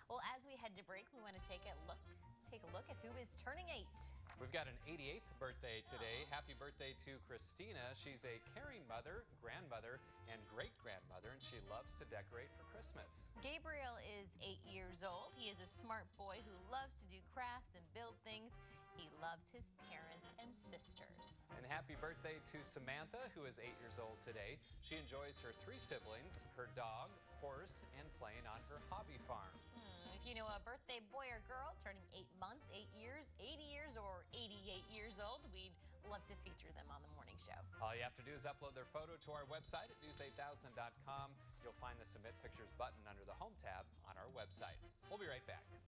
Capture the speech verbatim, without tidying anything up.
Well, as we head to break, we want to take a look, take a look at who is turning eight. We've got an eighty-eighth birthday today. Happy birthday to Christina. She's a caring mother, grandmother, and great-grandmother, and she loves to decorate for Christmas. Gabriel is eight years old. He is a smart boy who loves to do crafts and build things. He loves his parents and sisters. And happy birthday to Samantha, who is eight years old today. She enjoys her three siblings, her dog, horse, and playing on her hobby farm. Hmm, if you know a birthday boy or girl turning eight months, eight years, eighty years, or eighty-eight years old, we'd love to feature them on the morning show. All you have to do is upload their photo to our website at news eight thousand dot com. You'll find the Submit Pictures button under the Home tab on our website. We'll be right back.